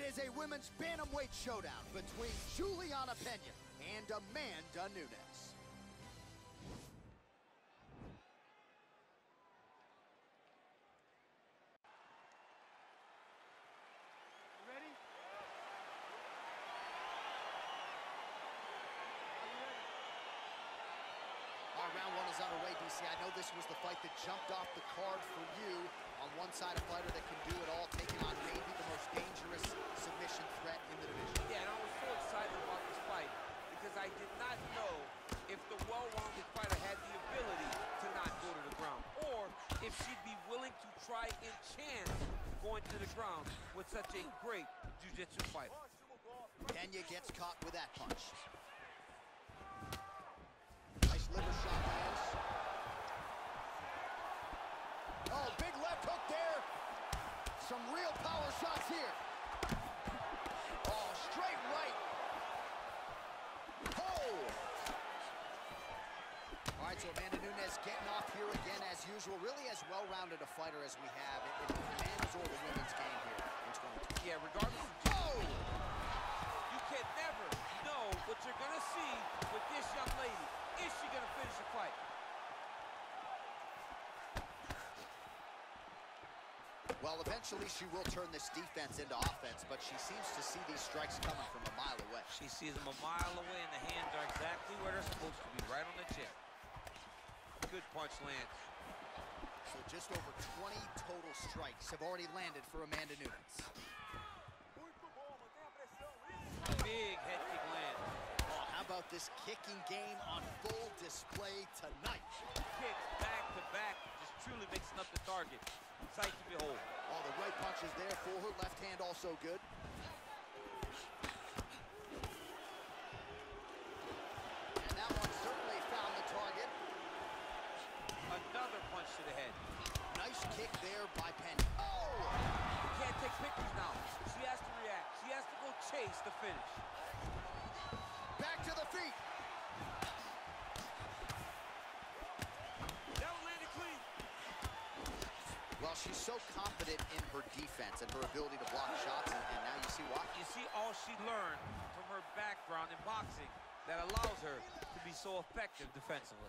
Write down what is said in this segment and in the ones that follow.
is a women's bantamweight showdown between Juliana Pena and Amanda Nunes. Ready? All right, round one is underway, DC. I know this was the fight that jumped off the card for you. On one side, a fighter that can do it all, taking on maybe the most dangerous submission threat in the division. Yeah, and I was so excited about this fight because I did not know if the well-rounded fighter had the ability to not go to the ground, or if she'd be willing to try and chance going to the ground with such a great jiu-jitsu fighter. Pena gets caught with that punch. Nice liver shot lands. Oh, big left hook there. Some real power shots here. Oh, straight right. Oh! All right, so Amanda Nunes getting off here again as usual. Really as well-rounded a fighter as we have in the men's or the women's game here in 2020. Yeah, regardless of Oh! you can never know what you're gonna see with this young lady. Is she gonna finish the fight? Well, eventually she will turn this defense into offense, but she seems to see these strikes coming from a mile away. She sees them a mile away, and the hands are exactly where they're supposed to be, right on the chest. Good punch lands. So just over 20 total strikes have already landed for Amanda Nunes. Big head kick lands. Oh, how about this kicking game on full display tonight? Kicks back to back, just truly mixing up the target. Sight to behold. Oh, the right punch is there for her, left hand also good. And that one certainly found the target. Another punch to the head. Nice kick there by Pena. Oh! You can't take pictures now. She has to react. She has to go chase the finish. Back to the feet. That one landed clean. Well, she's so confident in her defense and her ability to block shots, and now you see why. You see all she learned from her background in boxing that allows her to be so effective defensively.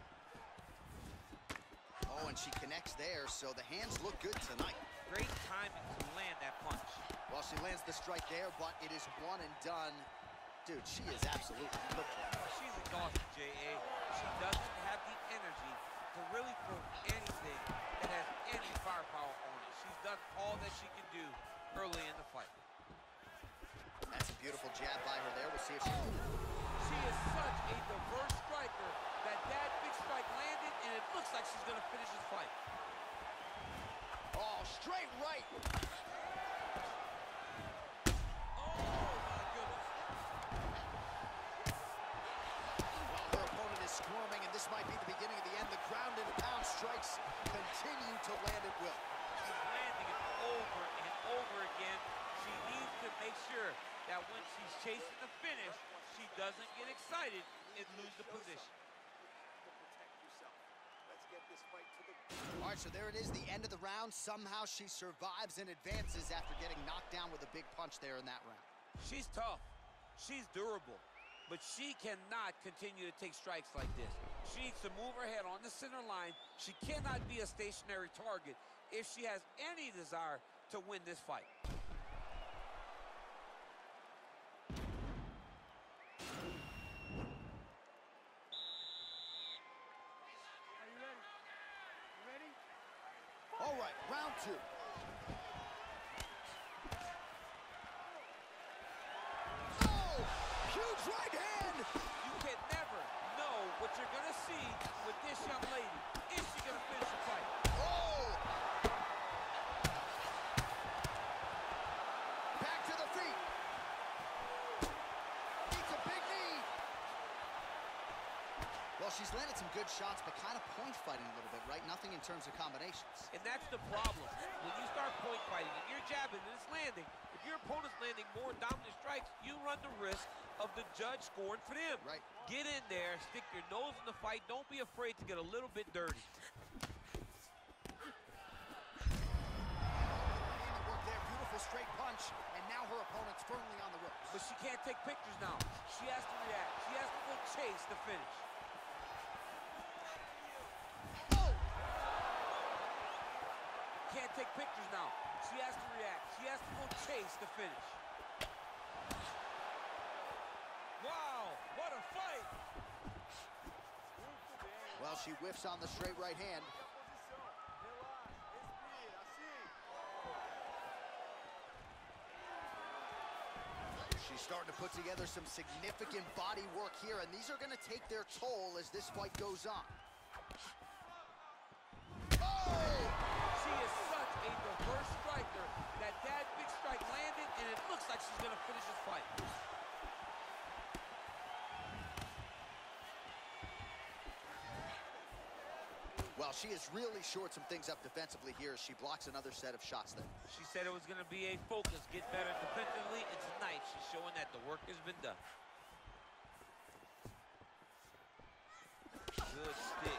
Oh, and she connects there, so the hands look good tonight. Great timing to land that punch. Well, she lands the strike there, but it is one and done. Dude, she is absolutely cooked. She's exhausted, J.A. She doesn't have the energy to really throw anything that has any firepower on it. She's done all that she can do early in the fight. That's a beautiful jab by her there. We'll see if she... She is such a diverse striker that big strike landed, and it looks like she's going to finish this fight. Oh, straight right. Oh, my goodness. Well, her opponent is squirming, and this might be the beginning of the end. The ground and pound strikes continue to land at will. She's landing it over and over again. She needs to make sure that when she's chasing the finish, she doesn't get excited and lose the position. All right, so there it is, the end of the round. Somehow she survives and advances after getting knocked down with a big punch there in that round. She's tough. She's durable. But she cannot continue to take strikes like this. She needs to move her head on the center line. She cannot be a stationary target if she has any desire to win this fight. All right, round two. Oh, huge right hand. You can never know what you're going to see with this young lady. Is she going to finish the fight? Oh! Back to the feet. Eats a big knee. Well, she's landed some good shots, but kind of point fighting a little bit, right? Nothing in terms of combinations. And that's the problem. When you start point fighting and you're jabbing and it's landing, if your opponent's landing more dominant strikes, you run the risk of the judge scoring for them. Right. Get in there, stick your nose in the fight. Don't be afraid to get a little bit dirty. Work there, beautiful straight punch, and now her can't take pictures now. She has to react. She has to go chase the finish. Oh! Can't take pictures now. She has to react. She has to go chase the finish. Wow, what a fight! Well, she whiffs on the straight right hand. She's starting to put together some significant body work here, and these are going to take their toll as this fight goes on. Oh! She is such a diverse striker that big strike landed, and it looks like she's going to finish this fight. Well, she has really shored some things up defensively here as she blocks another set of shots there. She said it was going to be a focus, get better defensively. It's nice. She's showing that the work has been done. Good stick.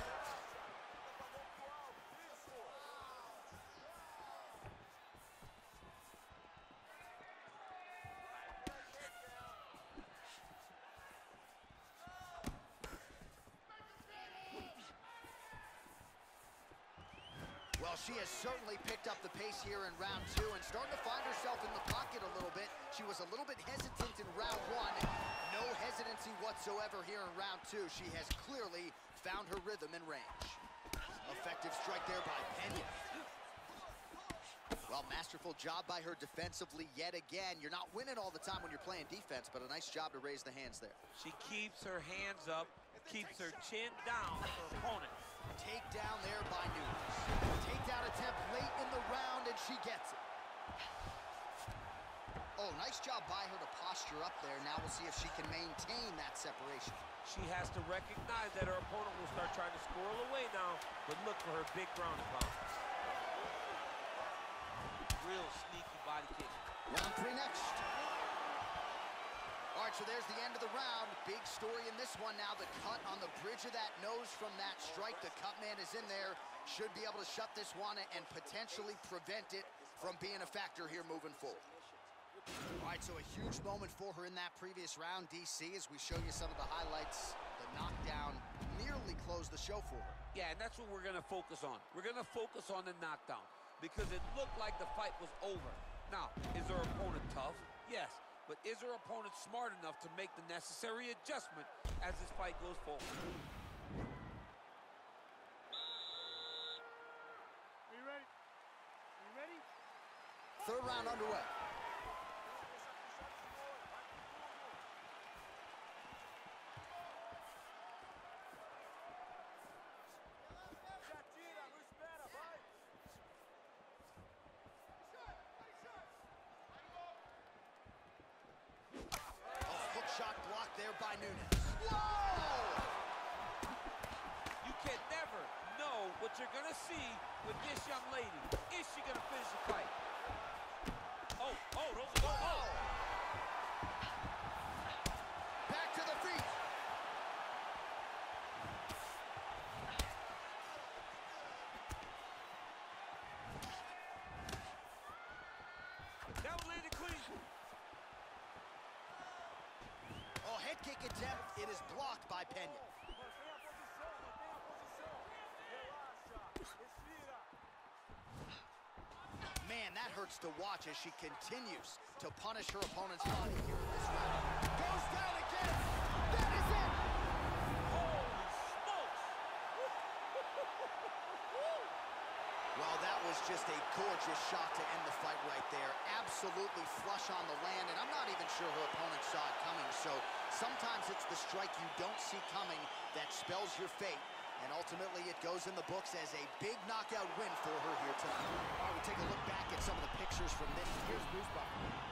Well, she has certainly picked up the pace here in round 2 and starting to find herself in the pocket a little bit. She was a little bit hesitant in round 1. No hesitancy whatsoever here in round 2. She has clearly found her rhythm and range. Effective strike there by Pena. Well, masterful job by her defensively yet again. You're not winning all the time when you're playing defense, but a nice job to raise the hands there. She keeps her hands up, keeps her chin down for her opponent. Takedown there by Nunes. Takedown attempt late in the round, and she gets it. Oh, nice job by her to posture up there. Now we'll see if she can maintain that separation. She has to recognize that her opponent will start trying to squirrel away now, but look for her big ground and pound. Real sneaky body kick. Round 3 next. All right, so there's the end of the round. Big story in this one now. The cut on the bridge of that nose from that strike. The cut man is in there. Should be able to shut this one and potentially prevent it from being a factor here moving forward. All right, so a huge moment for her in that previous round, DC, as we show you some of the highlights. The knockdown nearly closed the show for her. Yeah, and that's what we're going to focus on. We're going to focus on the knockdown because it looked like the fight was over. Now, is her opponent tough? Yes. But is her opponent smart enough to make the necessary adjustment as this fight goes forward? Are you ready? Are you ready? Third round underway. Shot blocked there by Nunes. Whoa! You can never know what you're going to see with this young lady. Is she going to finish the fight? Oh, those are oh! Back to the feet. That one landed clean. Oh, head kick attempt. It is blocked by Pena. Man, that hurts to watch as she continues to punish her opponent's body here in this round. Goes down again. That is it. Holy smokes. Well, that was just a gorgeous shot to end the fight right there. Absolutely flush on the land, and I'm not even sure her opponent saw it coming. So sometimes it's the strike you don't see coming that spells your fate. And ultimately, it goes in the books as a big knockout win for her here tonight. All right, we take a look back at some of the pictures from this. Here's Bruce Buffer.